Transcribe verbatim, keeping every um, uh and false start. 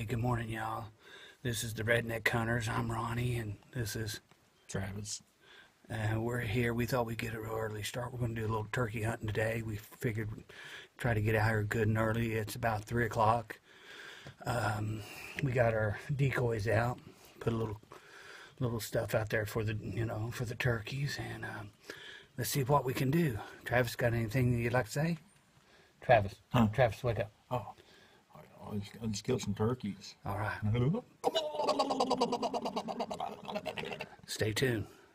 good morning, y'all. This is the Redneck Hunters. I'm Ronnie, and this is Travis. Uh, we're here. We thought we'd get an early start. We're going to do a little turkey hunting today. We figured we'd try to get out here good and early. It's about three o'clock. Um, we got our decoys out. Put a little little stuff out there for the you know for the turkeys, and um, let's see what we can do. Travis, got anything you'd like to say? Travis, Huh? Travis, wake up. Oh, I just, I just killed some turkeys. All right. Stay tuned.